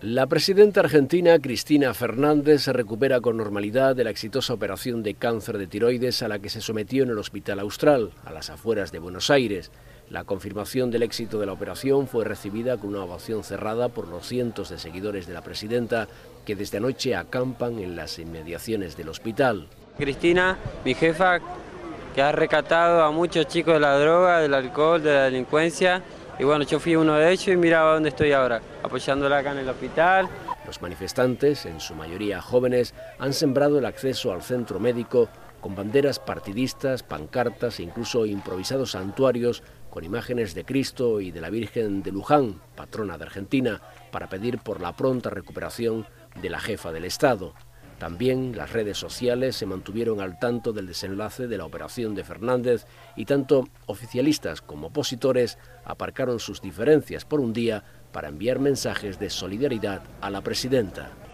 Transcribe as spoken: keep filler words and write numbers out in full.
La presidenta argentina Cristina Fernández se recupera con normalidad de la exitosa operación de cáncer de tiroides a la que se sometió en el Hospital Austral, a las afueras de Buenos Aires. La confirmación del éxito de la operación fue recibida con una ovación cerrada por los cientos de seguidores de la presidenta que desde anoche acampan en las inmediaciones del hospital. Cristina, mi jefa, que ha rescatado a muchos chicos de la droga, del alcohol, de la delincuencia. Y bueno, yo fui uno de ellos y mira dónde estoy ahora, apoyándola acá en el hospital. Los manifestantes, en su mayoría jóvenes, han sembrado el acceso al centro médico con banderas partidistas, pancartas e incluso improvisados santuarios con imágenes de Cristo y de la Virgen de Luján, patrona de Argentina, para pedir por la pronta recuperación de la jefa del Estado. También las redes sociales se mantuvieron al tanto del desenlace de la operación de Fernández y tanto oficialistas como opositores aparcaron sus diferencias por un día para enviar mensajes de solidaridad a la presidenta.